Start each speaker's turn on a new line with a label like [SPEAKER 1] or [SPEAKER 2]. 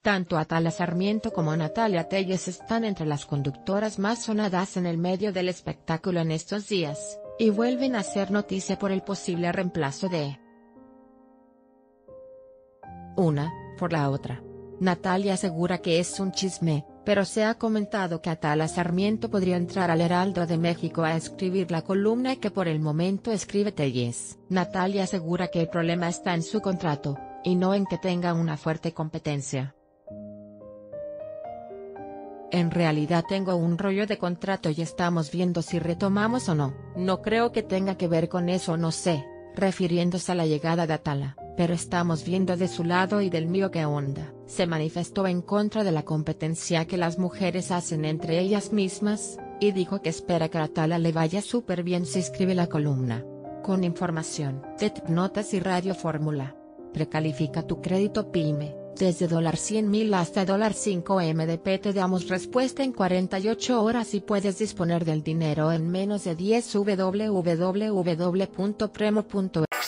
[SPEAKER 1] Tanto Atala Sarmiento como Natalia Telles están entre las conductoras más sonadas en el medio del espectáculo en estos días, y vuelven a ser noticia por el posible reemplazo de una por la otra. Natalia asegura que es un chisme, pero se ha comentado que Atala Sarmiento podría entrar al Heraldo de México a escribir la columna que por el momento escribe Telles. Natalia asegura que el problema está en su contrato, y no en que tenga una fuerte competencia. En realidad tengo un rollo de contrato y estamos viendo si retomamos o no. No creo que tenga que ver con eso, no sé, refiriéndose a la llegada de Atala, pero estamos viendo de su lado y del mío qué onda. Se manifestó en contra de la competencia que las mujeres hacen entre ellas mismas, y dijo que espera que a Atala le vaya súper bien si escribe la columna. Con información de Notas y Radio Fórmula. Precalifica tu crédito PYME. Desde $100,000 hasta $5MDP te damos respuesta en 48 horas y puedes disponer del dinero en menos de 10. www.premo.es